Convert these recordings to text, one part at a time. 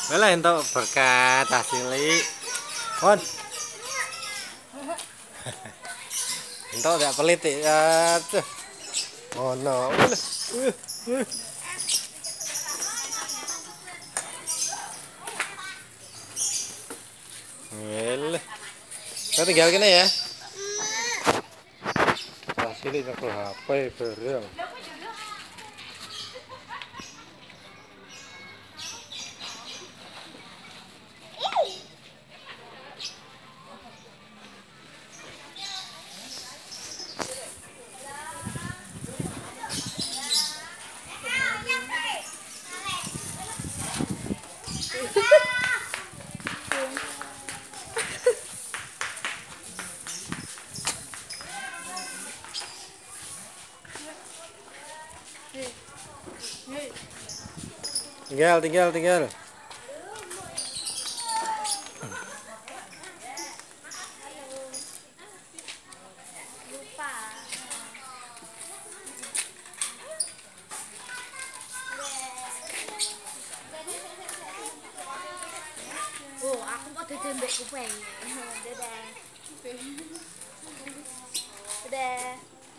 Malah entuk berkat hasilnya. Kon. Entuk gak pelit ya. Oh no. Ngel. Kita tinggal gini ya. Hasilnya nyekel HP bareng. Tinggal. Oh, aku mau dembek kuping. Dadah. Dadah.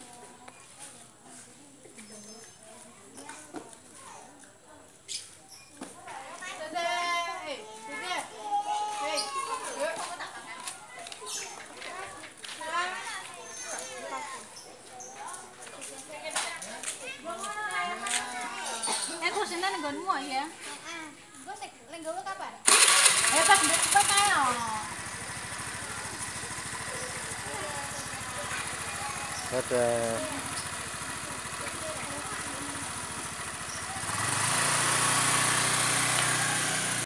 Kursinya nenggonmu ya? Gue nenggon lu kapan? Pas kita kayak Dadah.